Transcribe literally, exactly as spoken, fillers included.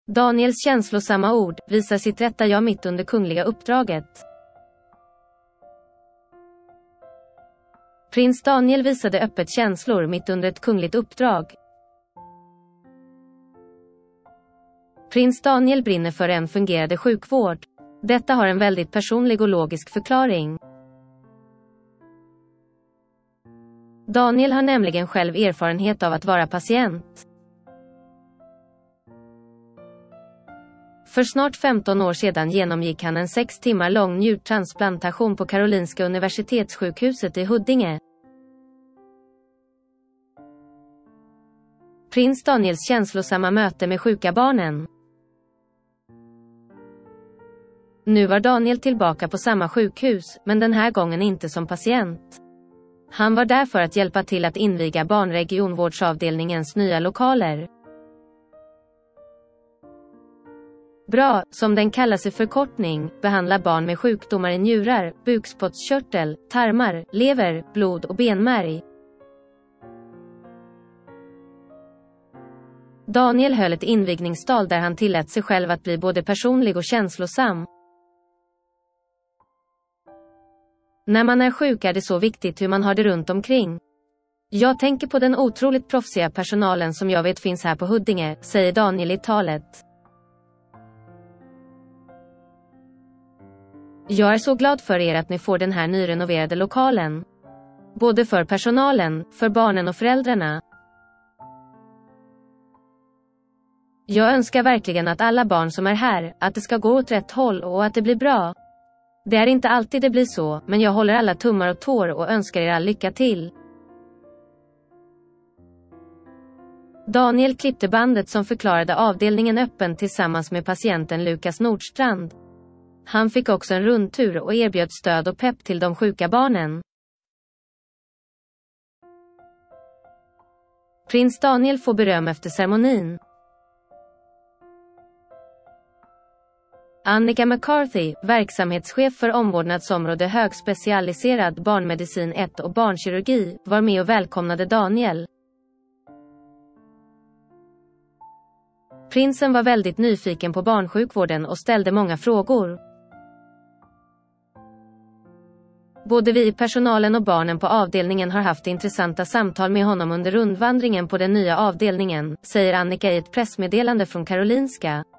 Daniels känslosamma ord visar sitt rätta jag mitt under kungliga uppdraget. Prins Daniel visade öppet känslor mitt under ett kungligt uppdrag. Prins Daniel brinner för en fungerande sjukvård. Detta har en väldigt personlig och logisk förklaring. Daniel har nämligen själv erfarenhet av att vara patient. För snart femton år sedan genomgick han en sex timmar lång njurtransplantation på Karolinska Universitetssjukhuset i Huddinge. Prins Daniels känslosamma möte med sjuka barnen. Nu var Daniel tillbaka på samma sjukhus, men den här gången inte som patient. Han var där för att hjälpa till att inviga barnregionvårdsavdelningens nya lokaler. Bra, som den kallas i förkortning, behandlar barn med sjukdomar i njurar, bukspottkörtel, tarmar, lever, blod och benmärg. Daniel höll ett invigningstal där han tillät sig själv att bli både personlig och känslosam. När man är sjuk är det så viktigt hur man har det runt omkring. Jag tänker på den otroligt proffsiga personalen som jag vet finns här på Huddinge, säger Daniel i talet. Jag är så glad för er att ni får den här nyrenoverade lokalen. Både för personalen, för barnen och föräldrarna. Jag önskar verkligen att alla barn som är här, att det ska gå åt rätt håll och att det blir bra. Det är inte alltid det blir så, men jag håller alla tummar och tår och önskar er all lycka till. Daniel klippte bandet som förklarade avdelningen öppen tillsammans med patienten Lukas Nordstrand. Han fick också en rundtur och erbjöd stöd och pepp till de sjuka barnen. Prins Daniel får beröm efter ceremonin. Annika McCarthy, verksamhetschef för omvårdnadsområde högspecialiserad barnmedicin ett och barnkirurgi, var med och välkomnade Daniel. Prinsen var väldigt nyfiken på barnsjukvården och ställde många frågor. Både vi i personalen och barnen på avdelningen har haft intressanta samtal med honom under rundvandringen på den nya avdelningen, säger Annika i ett pressmeddelande från Karolinska.